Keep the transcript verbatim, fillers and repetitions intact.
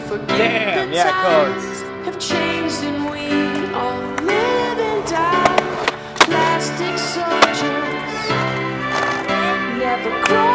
Damn, yeah, codes. Have changed and we all live and die. Plastic soldiers never grow.